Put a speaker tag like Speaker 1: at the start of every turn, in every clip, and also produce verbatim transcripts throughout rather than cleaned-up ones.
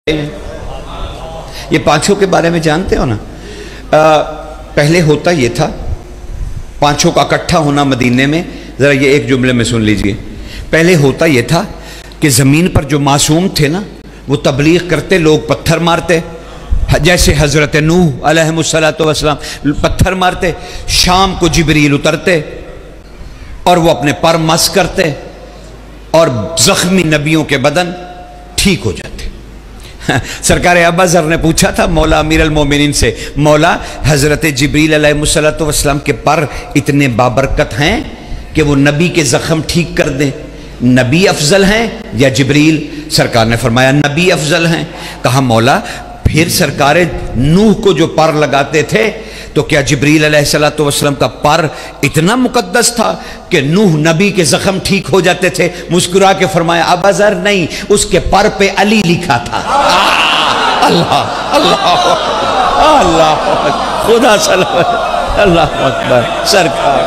Speaker 1: یہ پانچوں کے بارے میں جانتے ہو نا؟ آ, پہلے ہوتا یہ تھا پانچوں کا اکٹھا ہونا مدینے میں. ذرا یہ ایک جملے میں سن لیجئے. پہلے ہوتا یہ تھا کہ زمین پر جو معصوم تھے نا وہ تبلیغ کرتے، لوگ پتھر مارتے، جیسے حضرت نوح علیہ الصلوۃ والسلام پتھر مارتے. شام کو جبریل اترتے اور وہ اپنے پر مس کرتے اور زخمی نبیوں کے بدن ٹھیک ہو جاتے. سرکار ابا ذر نے پوچھا تھا مولا امیر المومنین سے، مولا حضرت جبریل علیہ الصلوۃ والسلام کے پر اتنے بابرکت ہیں کہ وہ نبی کے زخم ٹھیک کر دیں، نبی افضل ہیں یا جبریل؟ سرکار نے فرمایا نبی افضل ہیں. کہا مولا پھر سرکار نوح کو جو پر لگاتے تھے تو کیا جبریل علیہ الصلوۃ والسلام کا پر اتنا مقدس تھا کہ نوح نبی کے زخم ٹھیک ہو جاتے تھے؟ مسکرا کے فرمایا ابا ذر نہیں، اس کے پر پہ علی لکھا تھا. اللہ اللہ اللہ خدا سلامت، اللہ اکبر. سرکار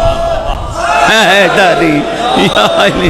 Speaker 1: حیدری یا علی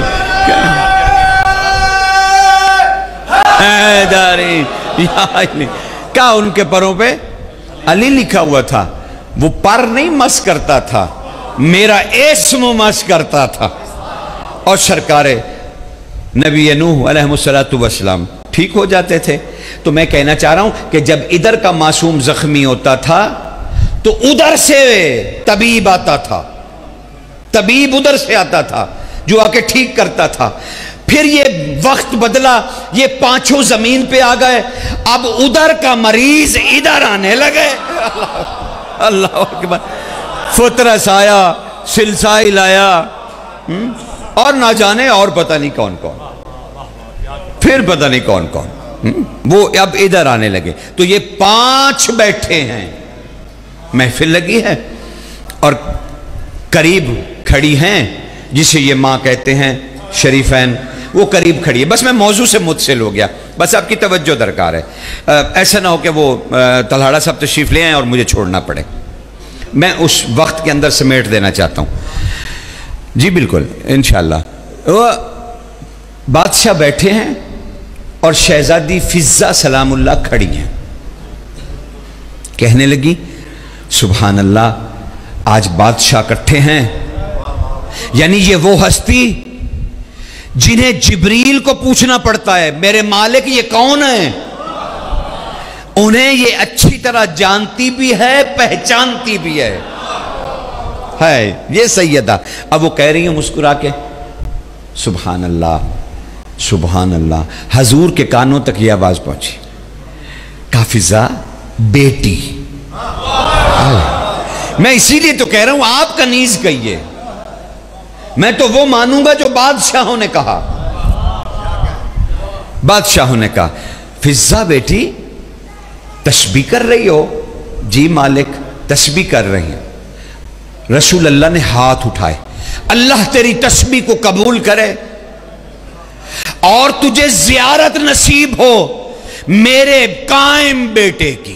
Speaker 1: حیدری یا علی. کیا ان کے پروں پہ علی لکھا ہوا تھا؟ وہ پر نہیں مس کرتا تھا، میرا اسم مس کرتا تھا. اور سرکار نبی نوح علیہ الصلوۃ والسلام ٹھیک ہو جاتے تھے. تو میں کہنا چاہ رہا ہوں کہ جب ادھر کا معصوم زخمی ہوتا تھا تو ادھر سے طبیب آتا تھا، طبیب ادھر سے آتا تھا جو آ کے ٹھیک کرتا تھا. پھر یہ وقت بدلا، یہ پانچوں زمین پہ آ گئے، اب ادھر کا مریض ادھر آنے لگے. اللہ اکبر. فطرس آیا، سلسائل آیا، اور نہ جانے اور پتہ نہیں کون کون، پھر پتہ نہیں کون کون، وہ اب ادھر آنے لگے. تو یہ پانچ بیٹھے ہیں، محفل لگی ہے اور قریب کھڑی ہیں جسے یہ ماں کہتے ہیں شریفین، وہ قریب کھڑی ہے. بس میں موضوع سے متصل ہو گیا، بس آپ کی توجہ درکار ہے. ایسا نہ ہو کہ وہ تلہاڑا صاحب تشریف لے آئیں اور مجھے چھوڑنا پڑے. میں اس وقت کے اندر سمیٹ دینا چاہتا ہوں. جی بالکل انشاءاللہ. وہ بادشاہ بیٹھے ہیں اور شہزادی فضہ سلام اللہ کھڑی ہیں. کہنے لگی سبحان اللہ، آج بادشاہ اکٹھے ہیں، یعنی یہ وہ ہستی جنہیں جبریل کو پوچھنا پڑتا ہے میرے مالک یہ کون ہیں، انہیں یہ اچھی طرح جانتی بھی ہے، پہچانتی بھی ہے. ہے یہ سیدہ. اب وہ کہہ رہی ہیں مسکرا کے سبحان اللہ سبحان اللہ. حضور کے کانوں تک یہ آواز پہنچی، کافزہ بیٹی. میں اسی لیے تو کہہ رہا ہوں آپ کنیز کہیے، میں تو وہ مانوں گا جو بادشاہوں نے کہا. بادشاہوں نے کہا فضہ بیٹی تسبیح کر رہی ہو؟ جی مالک تسبیح کر رہی ہیں. رسول اللہ نے ہاتھ اٹھائے، اللہ تیری تسبیح کو قبول کرے اور تجھے زیارت نصیب ہو میرے قائم بیٹے کی.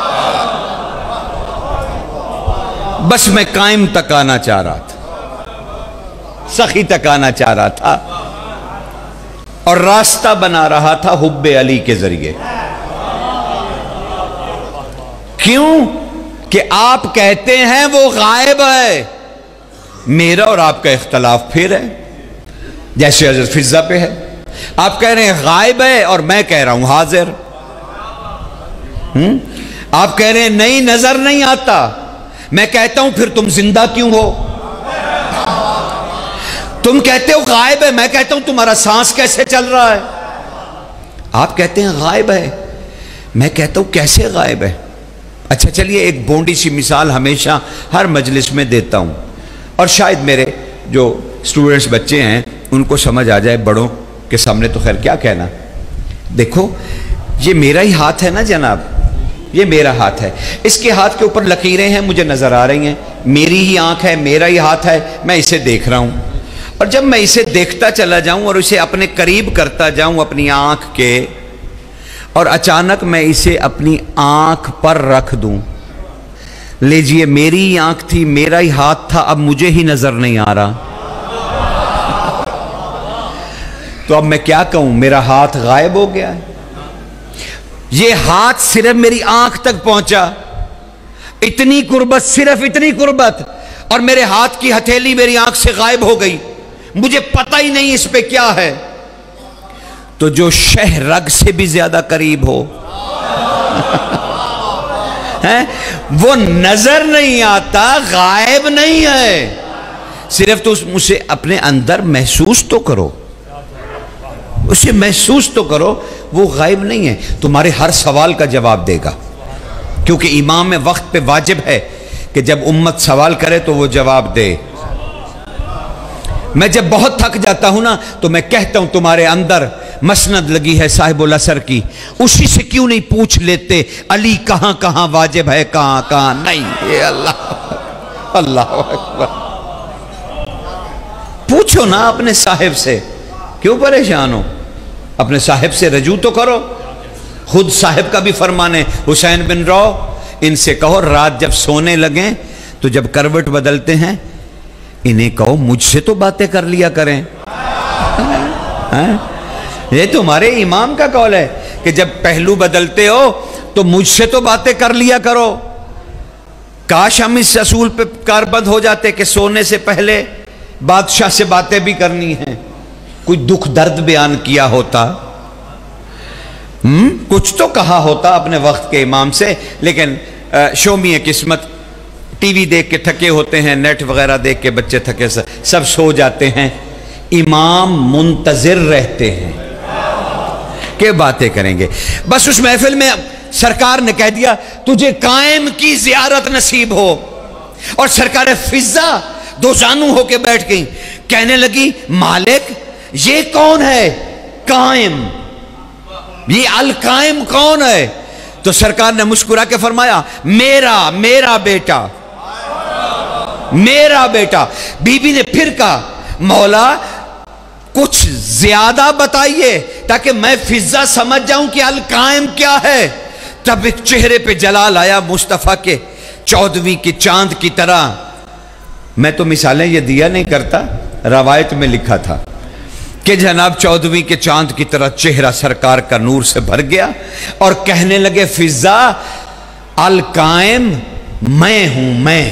Speaker 1: بس میں قائم تک آنا چاہ رہا تھا، سخی تک آنا چاہ رہا تھا، اور راستہ بنا رہا تھا حب علی کے ذریعے. کیوں کہ آپ کہتے ہیں وہ غائب ہے، میرا اور آپ کا اختلاف پھر ہے. جیسے حضرت فضہ پہ ہے، آپ کہہ رہے ہیں غائب ہے اور میں کہہ رہا ہوں حاضر. آپ کہہ رہے ہیں نہیں نظر نہیں آتا، میں کہتا ہوں پھر تم زندہ کیوں ہو؟ تم کہتے ہو غائب ہے، میں کہتا ہوں تمہارا سانس کیسے چل رہا ہے؟ آپ کہتے ہیں غائب ہے، میں کہتا ہوں کیسے غائب ہے؟ اچھا چلیے ایک بونڈی سی مثال ہمیشہ ہر مجلس میں دیتا ہوں، اور شاید میرے جو سٹوڈنٹس بچے ہیں ان کو سمجھ آ جائے، بڑوں کے سامنے تو خیر کیا کہنا. دیکھو یہ میرا ہی ہاتھ ہے نا جناب، یہ میرا ہاتھ ہے، اس کے ہاتھ کے اوپر لکیریں ہیں مجھے نظر آ رہی ہیں، میری ہی آنکھ ہے، میرا ہی ہاتھ ہے، میں اسے دیکھ رہا ہوں. اور جب میں اسے دیکھتا چلا جاؤں اور اسے اپنے قریب کرتا جاؤں اپنی آنکھ کے، اور اچانک میں اسے اپنی آنکھ پر رکھ دوں، لیجئے میری ہی آنکھ تھی، میرا ہی ہاتھ تھا، اب مجھے ہی نظر نہیں آ رہا. تو اب میں کیا کہوں؟ میرا ہاتھ غائب ہو گیا ہے. یہ ہاتھ صرف میری آنکھ تک پہنچا، اتنی قربت، صرف اتنی قربت، اور میرے ہاتھ کی ہتھیلی میری آنکھ سے غائب ہو گئی، مجھے پتہ ہی نہیں اس پہ کیا ہے۔ تو جو شہ رگ سے بھی زیادہ قریب ہو وہ نظر نہیں آتا، غائب نہیں ہے، صرف تو اسے اپنے اندر محسوس تو کرو، اسے محسوس تو کرو، وہ غائب نہیں ہے، تمہارے ہر سوال کا جواب دے گا، کیونکہ امام میں وقت پہ واجب ہے کہ جب امت سوال کرے تو وہ جواب دے۔ میں جب بہت تھک جاتا ہوں نا تو میں کہتا ہوں تمہارے اندر مسند لگی ہے صاحب الاثر کی، اسی سے کیوں نہیں پوچھ لیتے علی کہاں کہاں واجب ہے، کہاں کہاں نہیں؟ اے اللہ اللہ اکبر، پوچھو نا اپنے صاحب سے، کیوں پریشان ہو؟ اپنے صاحب سے رجوع تو کرو۔ خود صاحب کا بھی فرمان ہے، حسین بن رو، ان سے کہو رات جب سونے لگیں تو جب کروٹ بدلتے ہیں انہیں کہو مجھ سے تو باتیں کر لیا کریں۔ یہ تمہارے امام کا قول ہے کہ جب پہلو بدلتے ہو تو مجھ سے تو باتیں کر لیا کرو۔ کاش ہم اس اصول پہ کاربند ہو جاتے کہ سونے سے پہلے بادشاہ سے باتیں بھی کرنی ہیں، کوئی دکھ درد بیان کیا ہوتا، کچھ تو کہا ہوتا اپنے وقت کے امام سے، لیکن شومی قسمت، ٹی وی دیکھ کے تھکے ہوتے ہیں، نیٹ وغیرہ دیکھ کے بچے تھکے سب سو جاتے ہیں، امام منتظر رہتے ہیں کہ باتیں کریں گے۔ بس اس محفل میں سرکار نے کہہ دیا تجھے قائم کی زیارت نصیب ہو، اور سرکار فضا دو زانو ہو کے بیٹھ گئی، کہنے لگی مالک یہ کون ہے قائم، یہ القائم کون ہے؟ تو سرکار نے مسکرا کے فرمایا میرا میرا بیٹا میرا بیٹا۔ بی بی نے پھر کہا مولا کچھ زیادہ بتائیے تاکہ میں فضا سمجھ جاؤں کہ القائم کیا ہے۔ تب ایک چہرے پہ جلال آیا مصطفیٰ کے چودھویں کے چاند کی طرح۔ میں تو مثالیں یہ دیا نہیں کرتا، روایت میں لکھا تھا کہ جناب چودھویں کے چاند کی طرح چہرہ سرکار کا نور سے بھر گیا، اور کہنے لگے فضا القائم میں ہوں، میں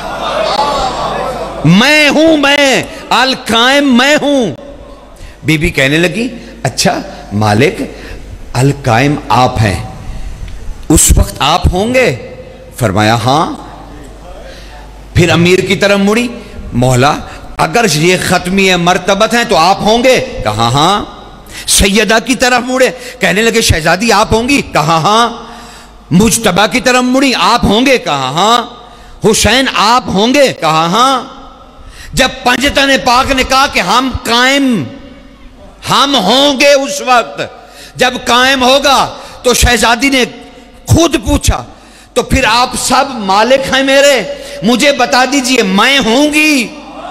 Speaker 1: میں ہوں میں القائم میں ہوں۔ بی بی کہنے لگی اچھا مالک القائم آپ ہیں، اس وقت آپ ہوں گے؟ فرمایا ہاں۔ پھر امیر کی طرف مڑی، مولا اگر یہ ختمی مرتبت ہیں تو آپ ہوں گے؟ کہا ہاں۔ سیدہ کی طرف مڑے، کہنے لگے شہزادی آپ ہوں گی؟ کہا ہاں۔ مجتبیٰ کی طرف مڑی، آپ ہوں گے؟ کہا ہاں۔ حسین آپ ہوں گے؟ کہا ہاں۔ جب پنجتن پاک نے کہا کہ ہم قائم ہم ہوں گے، اس وقت جب قائم ہوگا تو شہزادی نے خود پوچھا تو پھر آپ سب مالک ہیں میرے، مجھے بتا دیجئے میں ہوں گی؟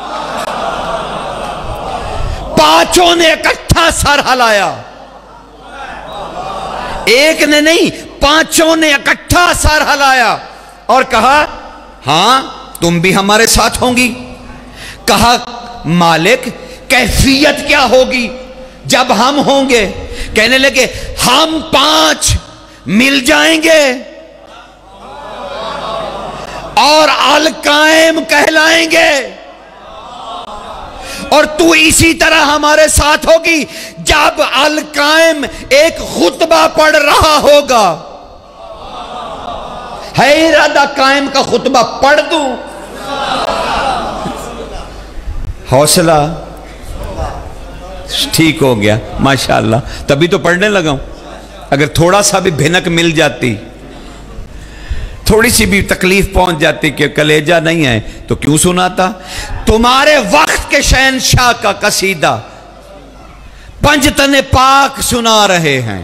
Speaker 1: پانچوں نے اکٹھا سر ہلایا، ایک نے نہیں پانچوں نے اکٹھا سر ہلایا اور کہا ہاں تم بھی ہمارے ساتھ ہوں گی۔ کہا مالک کیفیت کیا ہوگی جب ہم ہوں گے؟ کہنے لگے ہم پانچ مل جائیں گے اور القائم کہلائیں گے، اور تو اسی طرح ہمارے ساتھ ہوگی جب القائم ایک خطبہ پڑھ رہا ہوگا۔ ہے ارادہ قائم کا خطبہ پڑھ دوں؟ حوصلہ ٹھیک ہو گیا ماشاءاللہ، تبھی تو پڑھنے لگا ہوں۔ اگر تھوڑا سا بھی بھنک مل جاتی، تھوڑی سی بھی تکلیف پہنچ جاتی کہ کلیجہ نہیں ہے تو کیوں سناتا؟ تمہارے وقت کے شہنشاہ کا قصیدہ پنجتن پاک سنا رہے ہیں،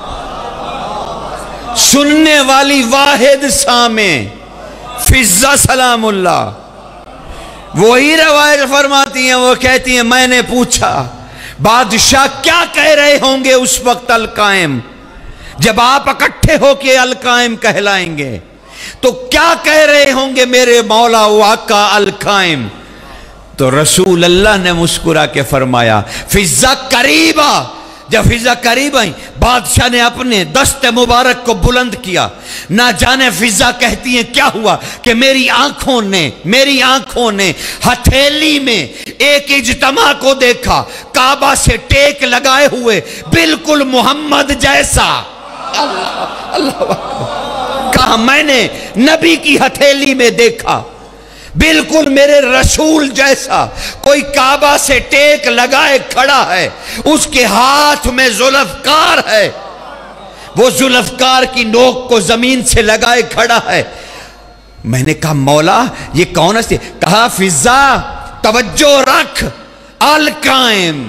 Speaker 1: سننے والی واحد سامع فضا سلام اللہ وہی روایت فرماتی ہیں، وہ کہتی ہیں میں نے پوچھا بادشاہ کیا کہہ رہے ہوں گے اس وقت القائم جب آپ اکٹھے ہو کے القائم کہلائیں گے، تو کیا کہہ رہے ہوں گے میرے مولا و آقا القائم؟ تو رسول اللہ نے مسکرا کے فرمایا فضا قریبا، जब फिजा करीब आई, बादशाह ने अपने दस्ते मुबारक को बुलंद किया। ना जाने फिजा कहती है क्या हुआ कि मेरी आंखों ने मेरी आंखों ने हथेली में एक इज्तमा को देखा, काबा से टेक लगाए हुए, बिल्कुल मोहम्मद जैसा। अल्लाह अल्लाह, कहा मैंने नबी की हथेली में देखा, बिल्कुल मेरे रसूल जैसा। कोई काबा से टेक लगाए खड़ा है, उसके हाथ में जुल्फकार है, वो जुल्फकार की नोक को जमीन से लगाए खड़ा है। मैंने कहा मौला ये कौन है? कहा फिजा तवज्जो रख, अल कायम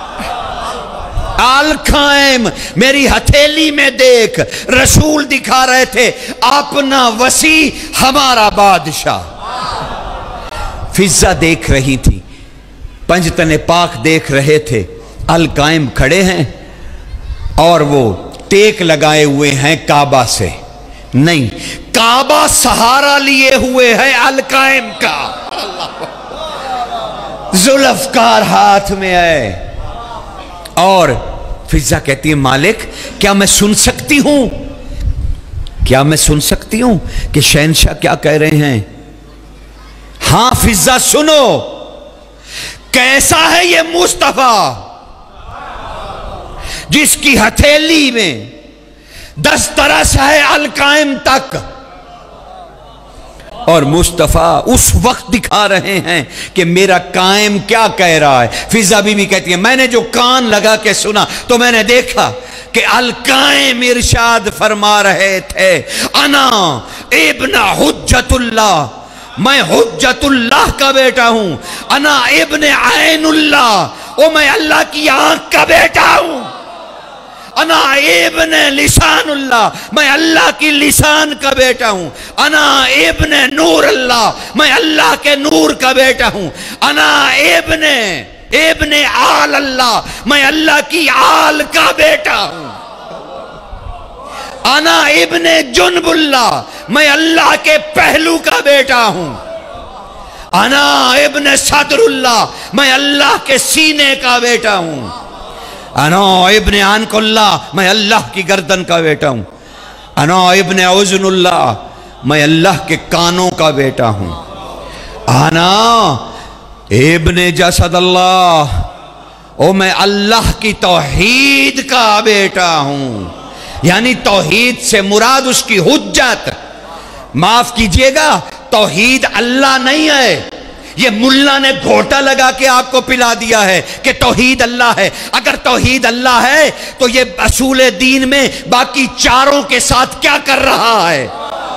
Speaker 1: अल कायम, मेरी हथेली में देख। रसूल दिखा रहे थे अपना वसी, हमारा बादशाह। फिजा देख रही थी, पंजतने पाक देख रहे थे, अल कायम खड़े हैं और वो टेक लगाए हुए हैं काबा से। नहीं, काबा सहारा लिए हुए है अल कायम का, जुल्फकार हाथ में है। और फिजा कहती है मालिक क्या मैं सुन सकती हूं, क्या मैं सुन सकती हूं कि शहंशाह क्या कह रहे हैं? हां फिजा सुनो, कैसा है ये मुस्तफा जिसकी हथेली में दस तरस है अल कायम तक। और मुस्तफा उस वक्त दिखा रहे हैं कि मेरा कायम क्या कह रहा है। फिजा बीबी कहती है मैंने जो कान लगा के सुना तो मैंने देखा कि अल कायम इरशाद फरमा रहे थे, अना इब्न हुज्जतुल्लाह, मैं हुज्जतुल्लाह का बेटा हूं। अना इब्न ऐनुल्लाह, ओ मैं अल्लाह की आंख का बेटा हूं। अना इब्न लिसानुल्लाह, मैं अल्लाह की लिसान का बेटा हूं। अना इब्न नूर अल्लाह, मैं अल्लाह के नूर का बेटा हूं। अना इब्न इब्न आल अल्लाह, मैं अल्लाह की आल का बेटा हूं। अना इब्न जुनबुल्लाह, मैं अल्लाह के पहलू का बेटा हूं। अना इब्न सदरुल्लाह, मैं अल्लाह के सीने का बेटा हूं। अना इब्न अनकुल्लाह, मैं अल्लाह की गर्दन का बेटा हूं। अना इब्न उज़नुल्लाह, मैं अल्लाह के कानों का बेटा हूं। अना इब्न जसदल्लाह, ओ मैं अल्लाह की तौहीद का बेटा हूं। यानी तौहीद से मुराद उसकी हुज्जत। माफ कीजिएगा, तौहीद अल्लाह नहीं है। ये मुल्ला ने घोटा लगा के आपको पिला दिया है कि तौहीद अल्लाह है। अगर तौहीद अल्लाह है तो ये असूल दीन में बाकी चारों के साथ क्या कर रहा है?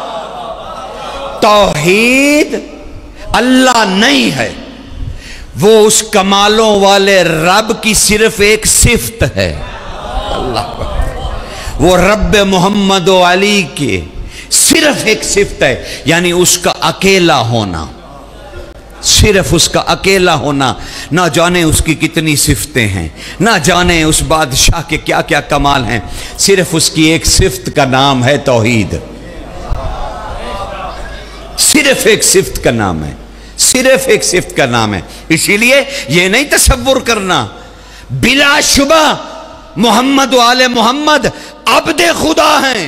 Speaker 1: तौहीद अल्लाह नहीं है, वो उस कमालों वाले रब की सिर्फ एक सिफ्त है। अल्लाह, वो रब मोहम्मद व अली की सिर्फ एक सिफ्त है, यानी उसका अकेला होना, सिर्फ उसका अकेला होना। ना जाने उसकी कितनी सिफ्तें हैं, ना जाने उस बादशाह के क्या क्या कमाल हैं, सिर्फ उसकी एक सिफ्त का नाम है तौहीद। सिर्फ एक सिफ्त का नाम है, सिर्फ एक सिफ्त का नाम है। इसीलिए यह नहीं तसव्वुर करना, बिलाशुबा मोहम्मद वाले मोहम्मद अब्दे खुदा हैं,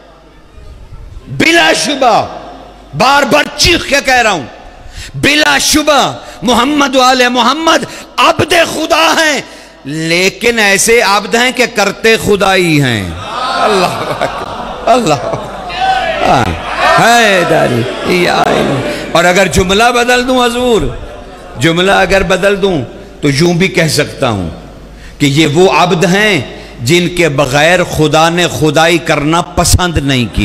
Speaker 1: बिलाशुबा। बार बार चीख के कह रहा हूं, बिलाशुबा मोहम्मद वाले मोहम्मद अब्दे खुदा हैं, लेकिन ऐसे अब्द हैं कि करते खुदाई हैं। अल्लाह अल्लाह है दारी। और अगर जुमला बदल दूं हजूर, जुमला अगर बदल दूं तो यूं भी कह सकता हूं कि ये वो अब्द हैं जिनके बगैर खुदा ने खुदाई करना पसंद नहीं की।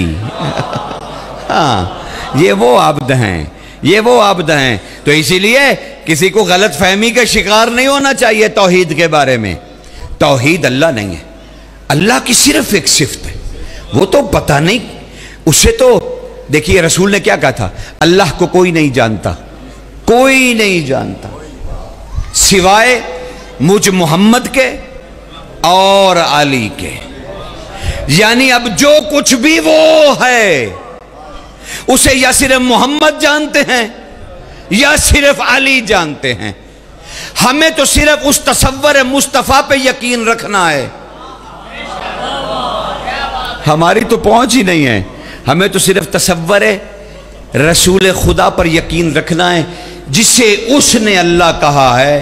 Speaker 1: हाँ, ये वो अब्द हैं, ये वो अब्द हैं। तो इसीलिए किसी को गलत फहमी का शिकार नहीं होना चाहिए तौहीद के बारे में। तौहीद अल्लाह नहीं है, अल्लाह की सिर्फ एक सिफ्त है। वो तो पता नहीं, उससे तो देखिए रसूल ने क्या कहा था, अल्लाह को कोई नहीं जानता, कोई नहीं जानता सिवाय मुझ मोहम्मद के और अली के। यानी अब जो कुछ भी वो है उसे या सिर्फ मोहम्मद जानते हैं या सिर्फ अली जानते हैं। ہمیں تو صرف اس تصور مصطفیٰ پہ یقین رکھنا ہے، ہماری تو پہنچ ہی نہیں ہے، ہمیں تو صرف تصور رسول خدا پر یقین رکھنا ہے جسے اس نے اللہ کہا ہے،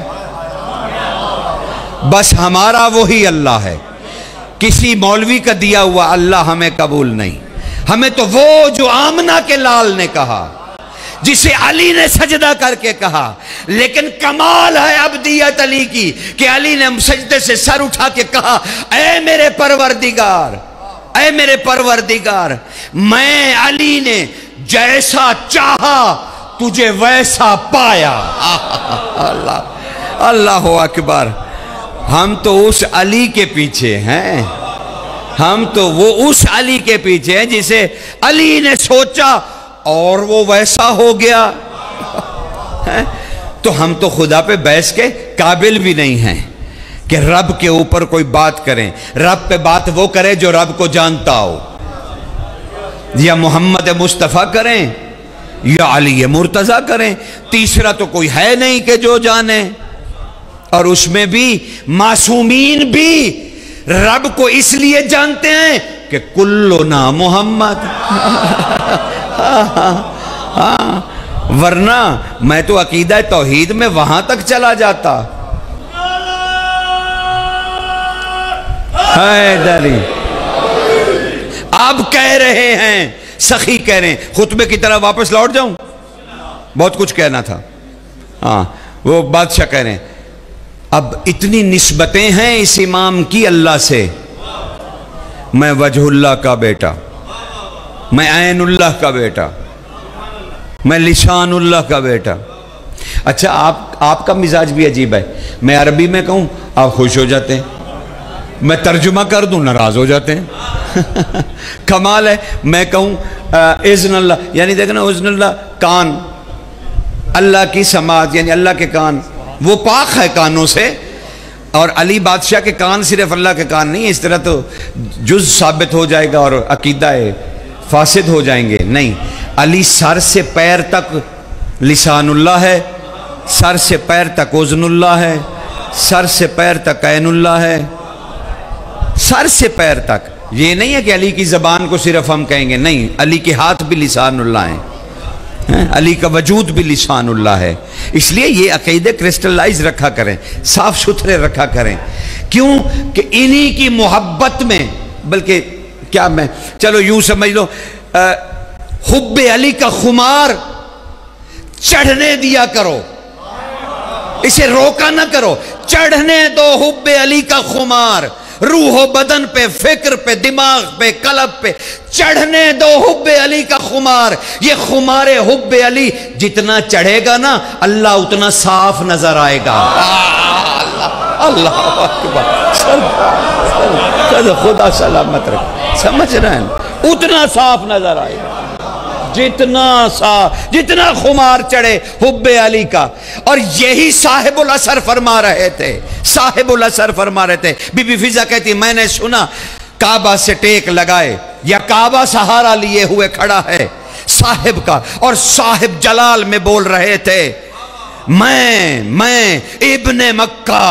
Speaker 1: بس ہمارا وہی اللہ ہے، کسی مولوی کا دیا ہوا اللہ ہمیں قبول نہیں، ہمیں تو وہ جو آمنہ کے لال نے کہا، جسے علی نے سجدہ کر کے کہا، لیکن کمال ہے عبدیت علی کی کہ علی نے سجدے سے سر اٹھا کے کہا اے میرے پروردگار، اے میرے پروردگار، میں علی نے جیسا چاہا تجھے ویسا پایا۔ اللہ اللہ اکبر، ہم تو اس علی کے پیچھے ہیں، ہم تو وہ اس علی کے پیچھے ہیں جسے علی نے سوچا اور وہ ویسا ہو گیا۔ تو ہم تو خدا پہ بحث کے قابل بھی نہیں ہیں کہ رب کے اوپر کوئی بات کریں، رب پہ بات وہ کرے جو رب کو جانتا ہو، یا محمد مصطفیٰ کریں یا علی مرتضیٰ کریں، تیسرا تو کوئی ہے نہیں کہ جو جانے۔ اور اس میں بھی معصومین بھی رب کو اس لیے جانتے ہیں کہ کلنا محمد، ورنہ میں تو عقیدہ توحید میں وہاں تک چلا جاتا۔ حیدری آپ کہہ رہے ہیں، سخی کہہ رہے ہیں، خطبے کی طرح واپس لوٹ جاؤں، بہت کچھ کہنا تھا، ہاں وہ بادشاہ کہہ رہے ہیں اب اتنی نسبتیں ہیں اس امام کی اللہ سے، میں وجہ اللہ کا بیٹا، میں عین اللہ کا بیٹا، میں لسان اللہ کا بیٹا۔ اچھا آپ آپ کا مزاج بھی عجیب ہے، میں عربی میں کہوں آپ خوش ہو جاتے ہیں، میں ترجمہ کر دوں ناراض ہو جاتے ہیں۔ کمال ہے، میں کہوں اذن اللہ، یعنی دیکھنا اذن اللہ کان، اللہ کی سماعت یعنی اللہ کے کان، وہ پاک ہے کانوں سے، اور علی بادشاہ کے کان صرف اللہ کے کان نہیں، اس طرح تو جز ثابت ہو جائے گا اور عقیدہ فاسد ہو جائیں گے، نہیں، علی سر سے پیر تک لسان اللہ ہے، سر سے پیر تک اذن اللہ ہے، سر سے پیر تک عین اللہ ہے، سر سے پیر تک۔ یہ نہیں ہے کہ علی کی زبان کو صرف ہم کہیں گے، نہیں، علی کے ہاتھ بھی لسان اللہ ہیں، علی کا وجود بھی لسان اللہ ہے۔ اس لیے یہ عقیدے کرسٹلائز رکھا کریں، صاف ستھرے رکھا کریں، کیوں کہ انہی کی محبت میں، بلکہ کیا میں چلو یوں سمجھ لو، حب علی کا خمار چڑھنے دیا کرو، اسے روکا نہ کرو، چڑھنے دو حب علی کا خمار، روح و بدن پہ، فکر پہ، دماغ پہ، قلب پہ چڑھنے دو حب علی کا خمار۔ یہ خمار حب علی جتنا چڑھے گا نا اللہ اتنا صاف نظر آئے گا۔ اللہ اکبر، خدا سلامت رکھ، سمجھ رہے ہیں، اتنا صاف نظر آئے گا جتنا صاف، جتنا خمار چڑھے حب علی کا۔ اور یہی صاحب الاثر فرما رہے تھے، صاحب الاثر فرما رہے تھے۔ بی بی فضا کہتی میں نے سنا کعبہ سے ٹیک لگائے یا کعبہ سہارا لیے ہوئے کھڑا ہے صاحب کا، اور صاحب جلال میں بول رہے تھے میں میں ابن مکہ،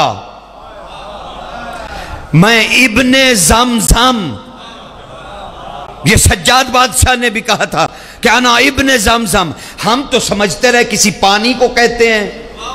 Speaker 1: میں ابن زمزم۔ یہ سجاد بادشاہ نے بھی کہا تھا کہ انا ابن زمزم۔ ہم تو سمجھتے رہے کسی پانی کو کہتے ہیں،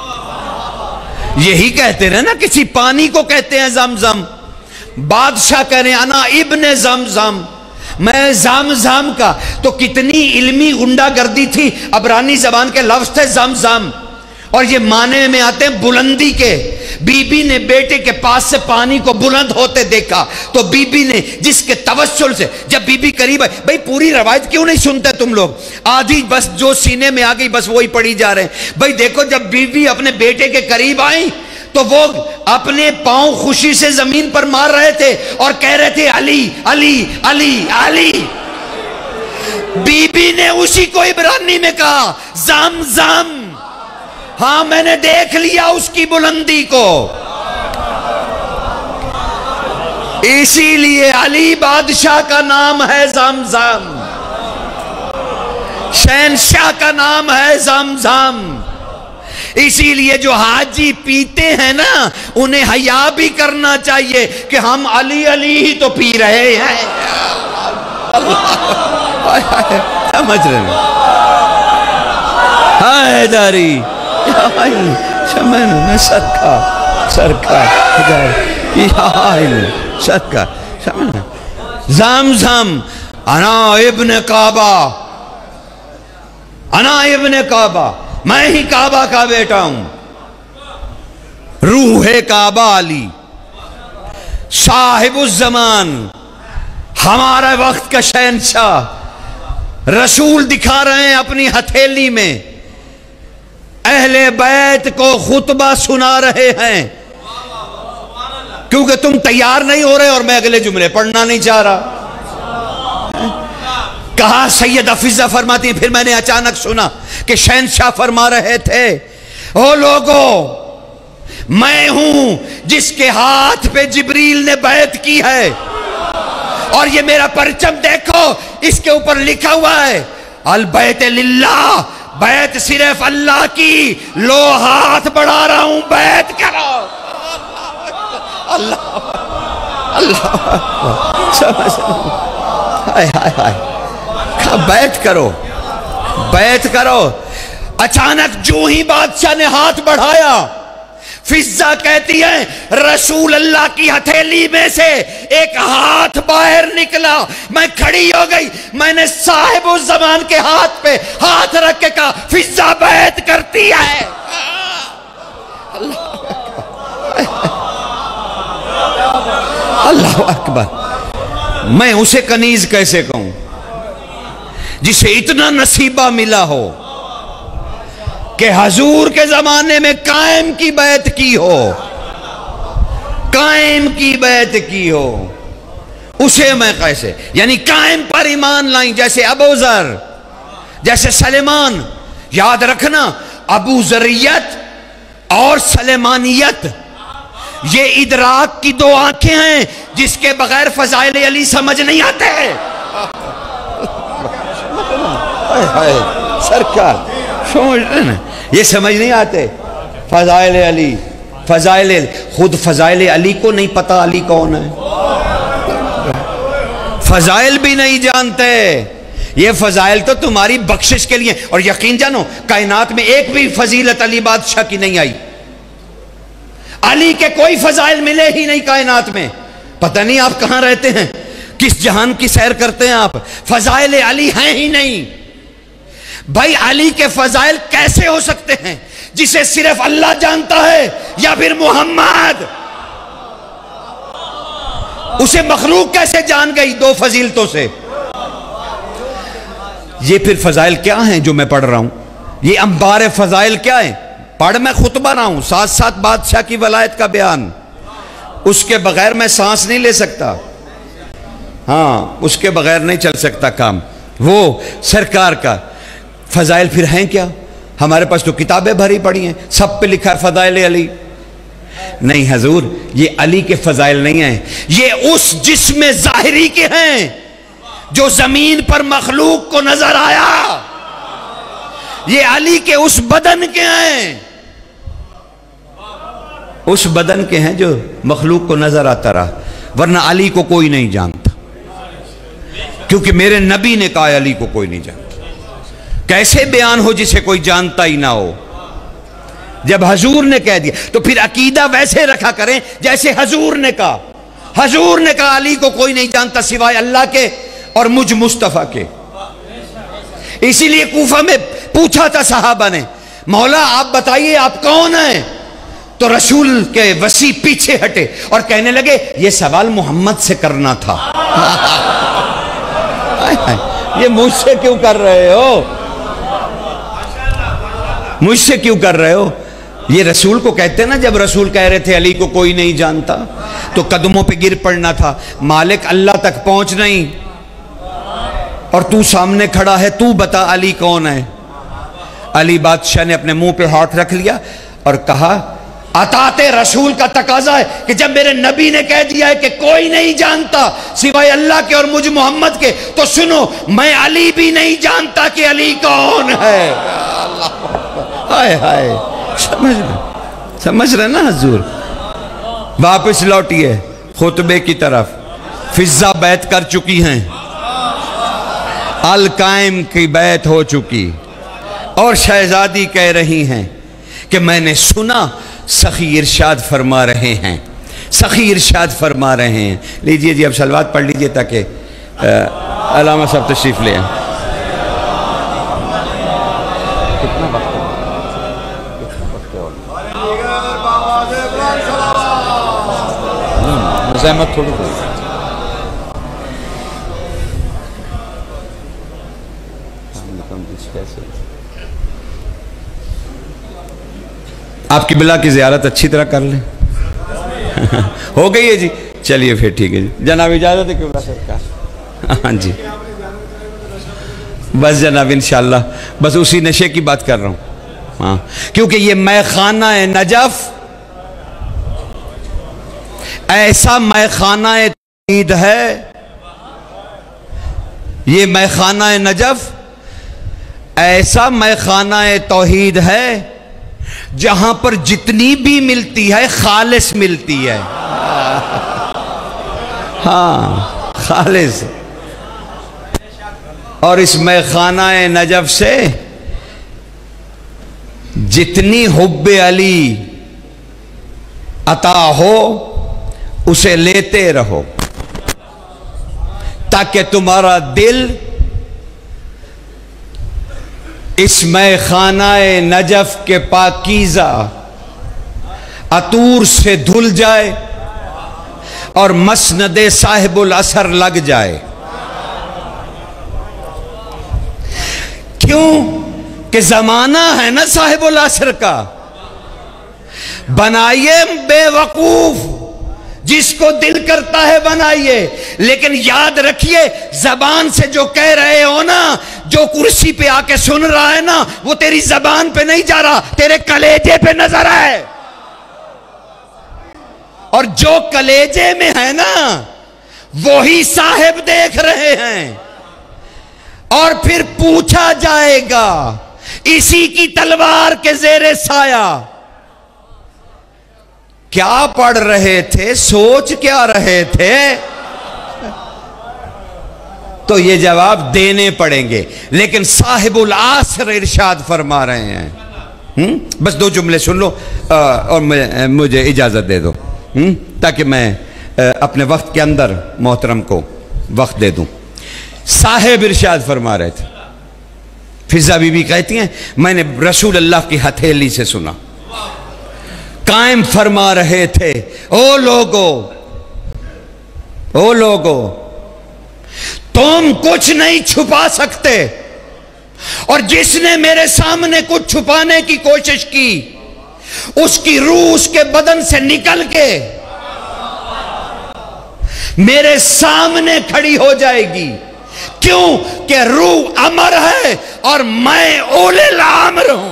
Speaker 1: یہی کہتے رہے نا کسی پانی کو کہتے ہیں زمزم۔ بادشاہ کہہ رہے ہیں انا ابن زمزم، میں زمزم کا۔ تو کتنی علمی غنڈہ گردی تھی، عبرانی زبان کے لفظ تھے زمزم، اور یہ معنی میں آتے ہیں بلندی کے۔ بی بی نے بیٹے کے پاس سے پانی کو بلند ہوتے دیکھا تو بی بی نے جس کے توسل سے، جب بی بی قریب ہے، بھئی پوری روایت کیوں نہیں سنتے تم لوگ؟ آدھی بس جو سینے میں آ گئی بس وہی پڑھی جا رہے ہیں۔ بھئی دیکھو جب بی بی اپنے بیٹے کے قریب آئیں تو وہ اپنے پاؤں خوشی سے زمین پر مار رہے تھے اور کہہ رہے تھے علی علی علی علی۔ بی بی نے اسی کو عبرانی میں کہا زمزم، ہاں میں نے دیکھ لیا اس کی بلندی کو۔ اسی لیے علی بادشاہ کا نام ہے زمزم، شہنشاہ کا نام ہے زمزم، اسی لیے جو حاجی پیتے ہیں نا انہیں حیا بھی کرنا چاہیے کہ ہم علی علی ہی تو پی رہے ہیں. سمجھ رہے ہیں حیدری سمجھ سرکار سرکار سرکار سمجھ زمزم انا ابن کعبہ انا ابن کعبہ میں ہی کعبہ کا بیٹا ہوں. روح کعبہ علی صاحب الزمان ہمارا وقت کا شہنشاہ رسول دکھا رہے ہیں اپنی ہتھیلی میں اہل بیت کو خطبہ سنا رہے ہیں کیونکہ تم تیار نہیں ہو رہے اور میں اگلے جملے پڑھنا نہیں چاہ رہا. کہا سید حفیظہ فرماتی ہیں پھر میں نے اچانک سنا کہ شہنشاہ فرما رہے تھے او لوگو میں ہوں جس کے ہاتھ پہ جبریل نے بیعت کی ہے اور یہ میرا پرچم دیکھو اس کے اوپر لکھا ہوا ہے البیت للہ بیعت صرف اللہ کی لو ہاتھ بڑھا رہا ہوں بیعت کرو. اللہ اللہ سمجھ ہائے ہائے ہائے بیعت کرو بیعت کرو. اچانک جو ہی بادشاہ نے ہاتھ بڑھایا فضہ کہتی ہے رسول اللہ کی ہتھیلی میں سے ایک ہاتھ باہر نکلا میں کھڑی ہو گئی میں نے صاحب الزمان کے ہاتھ پہ ہاتھ رکھ کے کہا فضہ بیعت کرتی ہے. اللہ اکبر. میں اسے کنیز کیسے کہوں جسے اتنا نصیبہ ملا ہو کہ حضور کے زمانے میں قائم کی بیعت کی ہو قائم کی بیعت کی ہو اسے میں کیسے یعنی قائم پر ایمان لائیں جیسے ابو ذر جیسے سلیمان. یاد رکھنا ابو ذریت اور سلیمانیت یہ ادراک کی دو آنکھیں ہیں جس کے بغیر فضائل علی سمجھ نہیں آتے. سرکار سمجھ رہے نا یہ سمجھ نہیں آتے فضائل علی فضائل علی. خود فضائل علی کو نہیں پتا علی کون ہے فضائل بھی نہیں جانتے. یہ فضائل تو تمہاری بخشش کے لیے اور یقین جانو کائنات میں ایک بھی فضیلت علی بادشاہ کی نہیں آئی. علی کے کوئی فضائل ملے ہی نہیں کائنات میں. پتہ نہیں آپ کہاں رہتے ہیں کس جہان کی سیر کرتے ہیں آپ فضائل علی ہیں ہی نہیں. بھائی علی کے فضائل کیسے ہو سکتے ہیں جسے صرف اللہ جانتا ہے یا پھر محمد اسے مخلوق کیسے جان گئی دو فضیلتوں سے. یہ پھر فضائل کیا ہیں جو میں پڑھ رہا ہوں یہ انبار فضائل کیا ہیں پڑھ میں خطبہ رہا ہوں ساتھ ساتھ بادشاہ کی ولایت کا بیان اس کے بغیر میں سانس نہیں لے سکتا. ہاں اس کے بغیر نہیں چل سکتا کام. وہ سرکار کا فضائل پھر ہیں کیا ہمارے پاس تو کتابیں بھری پڑی ہیں سب پہ لکھا ہے فضائل علی. نہیں حضور یہ علی کے فضائل نہیں ہیں یہ اس جسم ظاہری کے ہیں جو زمین پر مخلوق کو نظر آیا. یہ علی کے اس بدن کے ہیں اس بدن کے ہیں جو مخلوق کو نظر آتا رہا ورنہ علی کو کوئی نہیں جانتا کیونکہ میرے نبی نے کہا علی کو کوئی نہیں جانتا. کیسے بیان ہو جسے کوئی جانتا ہی نہ ہو جب حضور نے کہہ دیا تو پھر عقیدہ ویسے رکھا کریں جیسے حضور نے کہا. حضور نے کہا علی کو کوئی نہیں جانتا سوائے اللہ کے اور مجھ مصطفیٰ کے. اسی لیے کوفہ میں پوچھا تھا صحابہ نے مولا آپ بتائیے آپ کون ہیں تو رسول کے وسیع پیچھے ہٹے اور کہنے لگے یہ سوال محمد سے کرنا تھا. یہ مجھ سے کیوں کر رہے ہو مجھ سے کیوں کر رہے ہو یہ رسول کو کہتے ہیں نا جب رسول کہہ رہے تھے علی کو کوئی نہیں جانتا تو قدموں پہ گر پڑنا تھا. مالک اللہ تک پہنچ نہیں اور تو سامنے کھڑا ہے تو بتا علی کون ہے. علی بادشاہ نے اپنے منہ پہ ہاتھ رکھ لیا اور کہا اطاعت رسول کا تقاضا ہے کہ جب میرے نبی نے کہہ دیا ہے کہ کوئی نہیں جانتا سوائے اللہ کے اور مجھ محمد کے تو سنو میں علی بھی نہیں جانتا کہ علی کون ہے. ہائے ہائے سمجھ رہے سمجھ رہے نا حضور؟ واپس لوٹیے خطبے کی طرف. فضا بیعت کر چکی ہیں, القائم کی بیعت ہو چکی, اور شہزادی کہہ رہی ہیں کہ میں نے سنا. سخی ارشاد فرما رہے ہیں, سخی ارشاد فرما رہے ہیں. لیجئے جی اب صلوات پڑھ لیجئے تاکہ علامہ صاحب تشریف لے آئیں. کتنا وقت مزاحمت تھوڑی کوئی. آپ کی بلا کی زیارت اچھی طرح کر لیں. ہو گئی ہے جی, چلیے پھر ٹھیک ہے جی. جناب اجازت ہے قبلہ سرکار؟ ہاں جی بس جناب انشاءاللہ بس اسی نشے کی بات کر رہا ہوں. ہاں کیونکہ یہ میخانہ نجف ایسا میخانہ توحید ہے, یہ میخانہ نجف ایسا میخانہ توحید ہے جہاں پر جتنی بھی ملتی ہے خالص ملتی ہے. ہاں خالص. اور اس میخانہ نجف سے جتنی حب علی عطا ہو اسے لیتے رہو تاکہ تمہارا دل اس میخانہ نجف کے پاکیزہ عطور سے دھل جائے اور مسند صاحب الاثر لگ جائے. کیوں کہ زمانہ ہے نا صاحب الاثر کا. بنائیے بے وقوف, جس کو دل کرتا ہے بنائیے, لیکن یاد رکھیے زبان سے جو کہہ رہے ہو نا, جو کرسی پہ آ کے سن رہا ہے نا, وہ تیری زبان پہ نہیں جا رہا, تیرے کلیجے پہ نظر ہے. اور جو کلیجے میں ہے نا وہی صاحب دیکھ رہے ہیں. اور پھر پوچھا جائے گا اسی کی تلوار کے زیر سایہ کیا پڑھ رہے تھے, سوچ کیا رہے تھے. تو یہ جواب دینے پڑیں گے. لیکن صاحب العصر ارشاد فرما رہے ہیں. بس دو جملے سن لو اور مجھے اجازت دے دو تاکہ میں اپنے وقت کے اندر محترم کو وقت دے دوں. صاحب ارشاد فرما رہے تھے, فضا بی بی کہتی ہیں میں نے رسول اللہ کی ہتھیلی سے سنا, قائم فرما رہے تھے او لوگو او لوگو تم کچھ نہیں چھپا سکتے, اور جس نے میرے سامنے کچھ چھپانے کی کوشش کی اس کی روح اس کے بدن سے نکل کے میرے سامنے کھڑی ہو جائے گی. کیوں کہ روح امر ہے اور میں اولے الامر ہوں.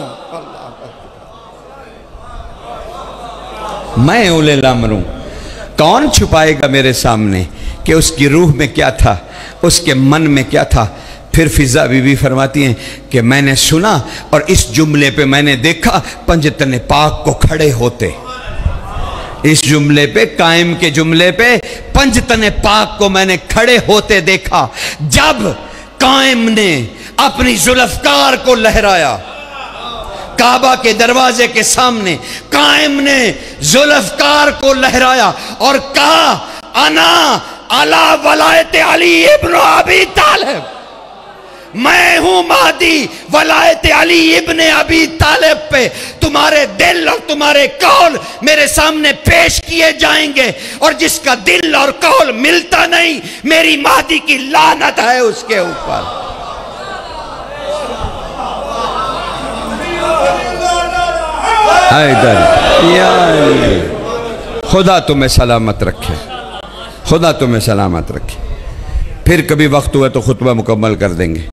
Speaker 1: میں اولے الامر ہوں. کون چھپائے گا میرے سامنے کہ اس کی روح میں کیا تھا, اس کے من میں کیا تھا. پھر فضا بی بی فرماتی ہیں کہ میں نے سنا اور اس جملے پہ میں نے دیکھا پنجتن پاک کو کھڑے ہوتے. اس جملے پہ, قائم کے جملے پہ پنجتن پاک کو میں نے کھڑے ہوتے دیکھا. جب قائم نے اپنی ذوالفقار کو لہرایا کعبہ کے دروازے کے سامنے, قائم نے ذوالفقار کو لہرایا اور کہا انا علی ولایت علی ابن ابی طالب, میں ہوں مہدی ولایت علی ابن ابی طالب پہ. تمہارے دل اور تمہارے قول میرے سامنے پیش کیے جائیں گے, اور جس کا دل اور قول ملتا نہیں میری مہدی کی لعنت ہے اس کے اوپر. خدا تمہیں سلامت رکھے, خدا تمہیں سلامت رکھے. پھر کبھی وقت ہوا تو خطبہ مکمل کر دیں گے.